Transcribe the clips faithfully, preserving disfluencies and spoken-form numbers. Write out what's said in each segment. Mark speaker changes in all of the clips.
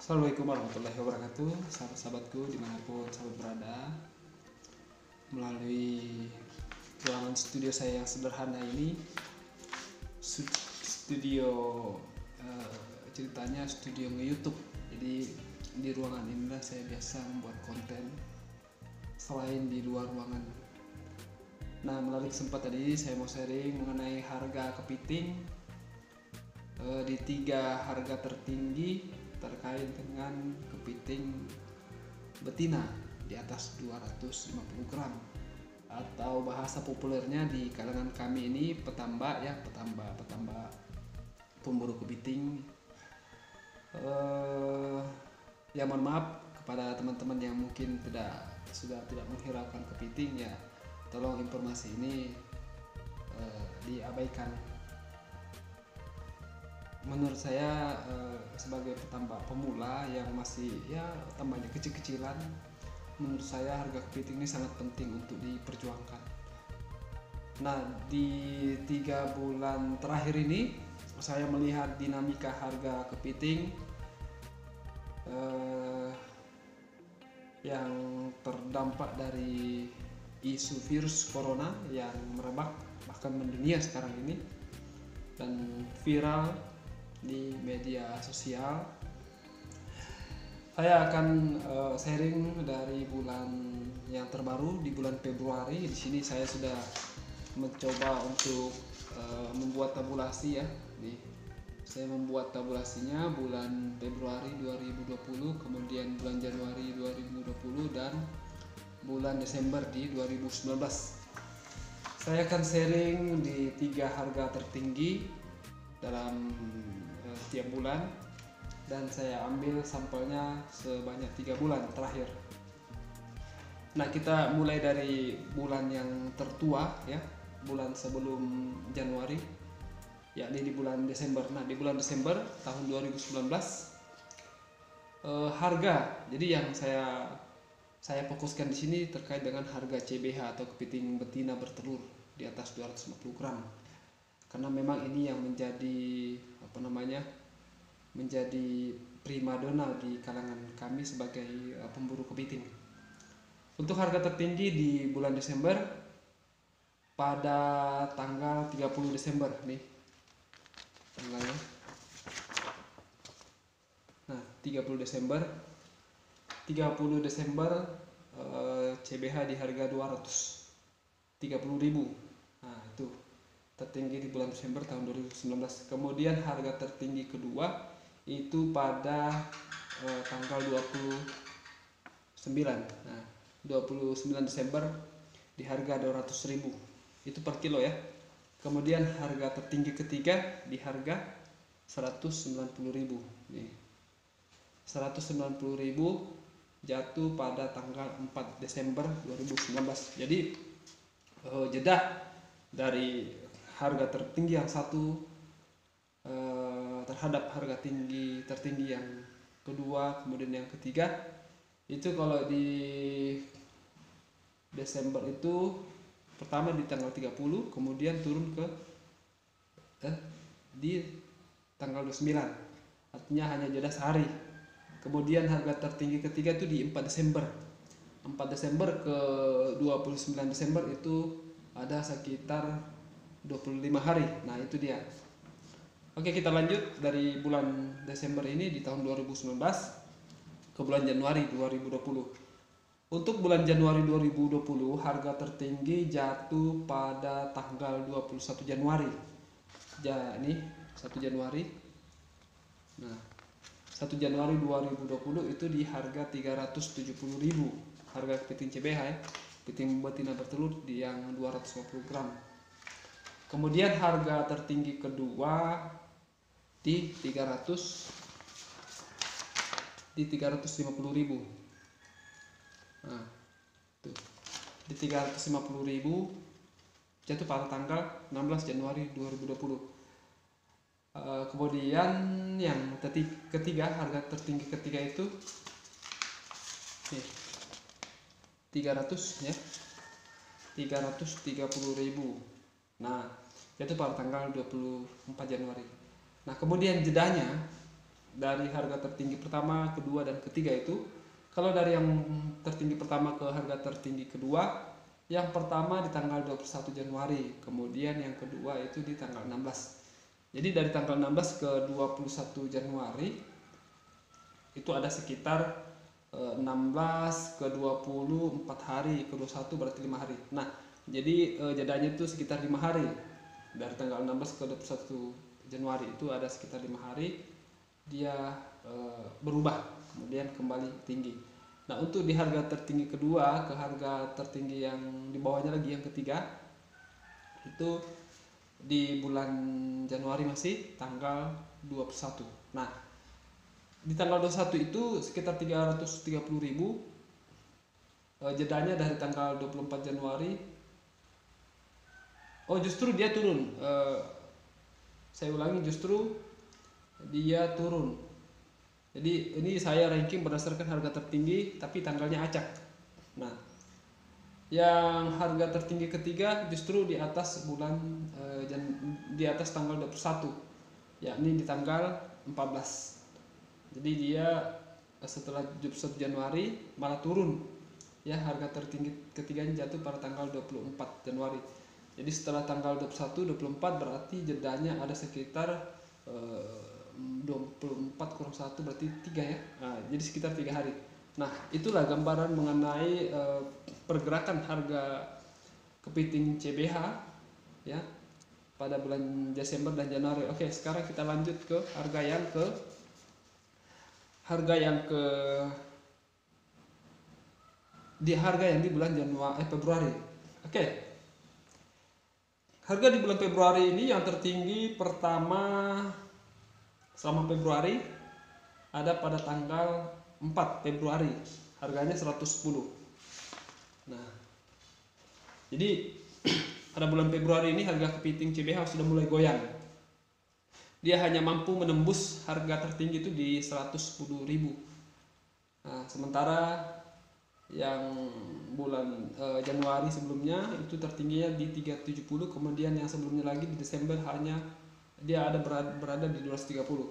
Speaker 1: Assalamualaikum warahmatullahi wabarakatuh, sahabat-sahabatku dimanapun sahabat berada. Melalui ruangan studio saya yang sederhana ini, studio uh, ceritanya studio nge-YouTube. Jadi di ruangan inilah saya biasa membuat konten selain di luar ruangan. Nah, melalui kesempatan ini saya mau sharing mengenai harga kepiting uh, di tiga harga tertinggi terkait dengan kepiting betina di atas dua ratus lima puluh gram, atau bahasa populernya di kalangan kami ini petambak ya, petambak petambak pemburu kepiting. Eh, ya mohon maaf kepada teman-teman yang mungkin tidak sudah tidak menghiraukan kepiting, ya tolong informasi ini eh, diabaikan. Menurut saya eh, sebagai petambak pemula yang masih ya tambahnya kecil-kecilan, menurut saya harga kepiting ini sangat penting untuk diperjuangkan. Nah, di tiga bulan terakhir ini saya melihat dinamika harga kepiting eh, yang terdampak dari isu virus corona yang merebak bahkan mendunia sekarang ini dan viral di media sosial. Saya akan uh, sharing dari bulan yang terbaru di bulan Februari. Di sini saya sudah mencoba untuk uh, membuat tabulasi ya. Nih, saya membuat tabulasinya bulan Februari dua ribu dua puluh, kemudian bulan Januari dua ribu dua puluh dan bulan Desember di dua ribu sembilan belas. Saya akan sharing di tiga harga tertinggi dalam setiap bulan, dan saya ambil sampelnya sebanyak tiga bulan terakhir. Nah, kita mulai dari bulan yang tertua ya, bulan sebelum Januari, yakni di bulan Desember. Nah, di bulan Desember tahun dua ribu sembilan belas eh, harga, jadi yang saya saya fokuskan di sini terkait dengan harga C B H atau kepiting betina bertelur di atas dua ratus lima puluh gram. Karena memang ini yang menjadi apa namanya menjadi primadona di kalangan kami sebagai uh, pemburu kepiting. Untuk harga tertinggi di bulan Desember pada tanggal tiga puluh Desember nih tanggalnya. Nah, tiga puluh Desember tiga puluh Desember uh, C B H di harga dua ratus tiga puluh ribu. Nah, itu tertinggi di bulan Desember tahun dua ribu sembilan belas. Kemudian harga tertinggi kedua itu pada eh, tanggal dua puluh sembilan. Nah, dua puluh sembilan Desember di harga dua ratus ribu. Itu per kilo ya. Kemudian harga tertinggi ketiga di harga seratus sembilan puluh ribu. Nih. seratus sembilan puluh ribu jatuh pada tanggal empat Desember dua ribu sembilan belas. Jadi eh, jeda dari harga tertinggi yang satu eh, terhadap harga tinggi tertinggi yang kedua, kemudian yang ketiga itu kalau di Desember itu pertama di tanggal tiga puluh, kemudian turun ke eh, di tanggal dua puluh sembilan, artinya hanya jeda sehari. Kemudian harga tertinggi ketiga itu di empat Desember empat Desember ke dua puluh sembilan Desember itu ada sekitar dua puluh lima hari. Nah, itu dia. Oke, kita lanjut dari bulan Desember ini di tahun dua ribu sembilan belas ke bulan Januari dua ribu dua puluh. Untuk bulan Januari dua ribu dua puluh harga tertinggi jatuh pada tanggal dua puluh satu Januari. Ya, ini satu Januari. Nah, satu Januari dua ribu dua puluh itu di harga tiga ratus tujuh puluh ribu. Harga kepiting C B H ya. Kepiting betina bertelur di yang dua ratus lima puluh gram. Kemudian harga tertinggi kedua di tiga ratus di tiga ratus lima puluh ribu. Nah, tuh. Di tiga ratus lima puluh ribu jatuh pada tanggal enam belas Januari dua ribu dua puluh. Uh, kemudian yang ketiga, harga tertinggi ketiga itu nih, tiga ratus ya. tiga ratus tiga puluh ribu. Nah, itu pada tanggal dua puluh empat Januari. Nah, kemudian jedanya dari harga tertinggi pertama, kedua, dan ketiga itu. Kalau dari yang tertinggi pertama ke harga tertinggi kedua, yang pertama di tanggal dua puluh satu Januari, kemudian yang kedua itu di tanggal enam belas. Jadi dari tanggal enam belas ke dua puluh satu Januari itu ada sekitar enam belas ke dua puluh empat hari, ke dua puluh satu berarti lima hari. Nah, jadi jadanya itu sekitar lima hari. Dari tanggal enam belas ke dua puluh satu Januari itu ada sekitar lima hari dia e, berubah, kemudian kembali tinggi. Nah, untuk di harga tertinggi kedua ke harga tertinggi yang di bawahnya lagi yang ketiga itu di bulan Januari masih tanggal dua puluh satu. Nah, di tanggal dua puluh satu itu sekitar tiga ratus tiga puluh ribu, e, jedanya dari tanggal dua puluh empat Januari. Oh, justru dia turun, e, saya ulangi, justru dia turun. Jadi ini saya ranking berdasarkan harga tertinggi tapi tanggalnya acak. Nah, yang harga tertinggi ketiga justru di atas bulan e, di atas tanggal dua puluh satu, yakni di tanggal empat belas. Jadi dia setelah dua puluh satu Januari malah turun. Ya, harga tertinggi ketiganya jatuh pada tanggal dua puluh empat Januari. Jadi setelah tanggal dua puluh satu, dua puluh empat berarti jedanya ada sekitar e, dua puluh empat kurang satu berarti tiga ya. Nah, jadi sekitar tiga hari. Nah, itulah gambaran mengenai e, pergerakan harga kepiting C B H ya pada bulan Desember dan Januari. Oke, sekarang kita lanjut ke harga yang ke harga yang ke di harga yang di bulan Januari eh, Februari. Oke. Harga di bulan Februari ini yang tertinggi pertama selama Februari ada pada tanggal empat Februari, harganya seratus sepuluh. Nah, jadi pada bulan Februari ini harga kepiting C B H sudah mulai goyang. Dia hanya mampu menembus harga tertinggi itu di seratus sepuluh ribu. Nah, sementara yang bulan e, Januari sebelumnya itu tertingginya di tiga ratus tujuh puluh, kemudian yang sebelumnya lagi di Desember hanya dia ada berada, berada di dua ratus tiga puluh.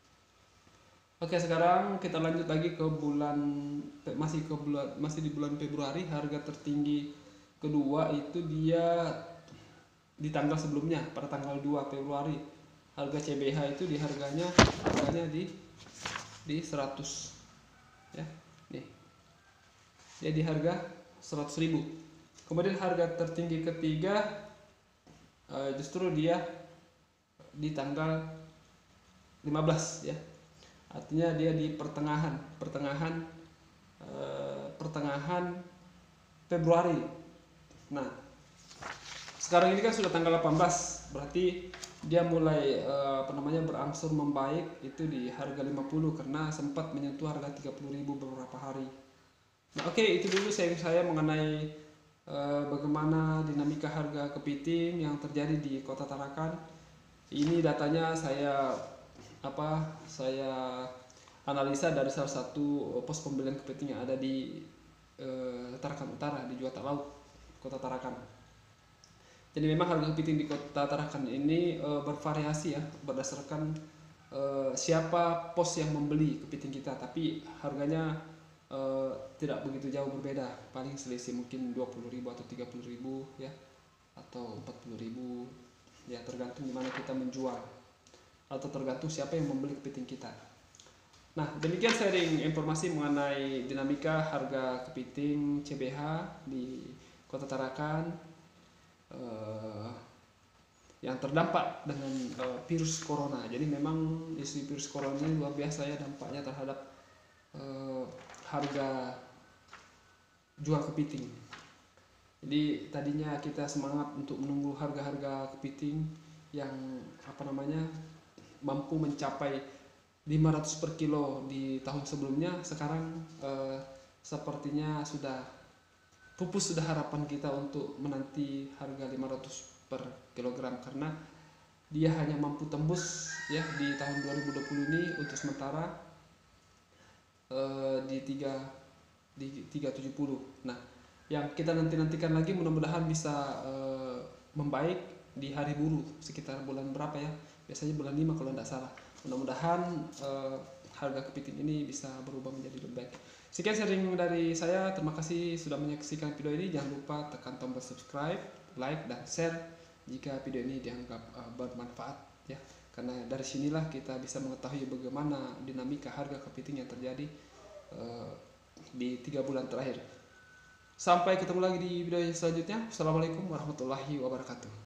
Speaker 1: Oke, sekarang kita lanjut lagi ke bulan masih ke bulan masih di bulan Februari. Harga tertinggi kedua itu dia di tanggal sebelumnya pada tanggal dua Februari. Harga C B H itu di harganya harganya di di seratus ya. Nih. Dia di harga seratus ribu. Kemudian harga tertinggi ketiga uh, justru dia di tanggal lima belas ya. Artinya dia di pertengahan pertengahan uh, pertengahan Februari. Nah, sekarang ini kan sudah tanggal delapan belas, berarti dia mulai uh, apa namanya berangsur membaik itu di harga lima puluh karena sempat menyentuh harga tiga puluh ribu beberapa hari. Nah, oke, okay, itu dulu sharing saya mengenai uh, bagaimana dinamika harga kepiting yang terjadi di Kota Tarakan. Ini datanya saya apa? Saya analisa dari salah satu pos pembelian kepiting yang ada di uh, Tarakan Utara di Juwata Laut, Kota Tarakan. Jadi memang harga kepiting di Kota Tarakan ini uh, bervariasi ya berdasarkan uh, siapa pos yang membeli kepiting kita, tapi harganya Uh, tidak begitu jauh berbeda, paling selisih mungkin dua puluh ribu atau tiga puluh ribu ya, atau empat puluh ribu ya, tergantung dimana kita menjual atau tergantung siapa yang membeli kepiting kita. Nah, demikian sharing informasi mengenai dinamika harga kepiting C B H di Kota Tarakan uh, yang terdampak dengan uh, virus corona. Jadi memang isu virus corona ini luar biasa ya dampaknya terhadap uh, harga jual kepiting. Jadi tadinya kita semangat untuk menunggu harga-harga kepiting yang apa namanya mampu mencapai lima ratus per kilo di tahun sebelumnya. Sekarang eh, sepertinya sudah pupus sudah harapan kita untuk menanti harga lima ratus per kilogram karena dia hanya mampu tembus ya di tahun dua ribu dua puluh ini untuk sementara di tiga di tiga ratus tujuh puluh. Nah, yang kita nanti-nantikan lagi mudah-mudahan bisa uh, membaik di hari buruh sekitar bulan berapa ya? Biasanya bulan lima kalau tidak salah. Mudah-mudahan uh, harga kepiting ini bisa berubah menjadi lebih baik. Sekian sharing dari saya, terima kasih sudah menyaksikan video ini. Jangan lupa tekan tombol subscribe, like, dan share jika video ini dianggap uh, bermanfaat ya. Karena dari sinilah kita bisa mengetahui bagaimana dinamika harga kepiting yang terjadi uh, di tiga bulan terakhir. Sampai ketemu lagi di video selanjutnya. Assalamualaikum warahmatullahi wabarakatuh.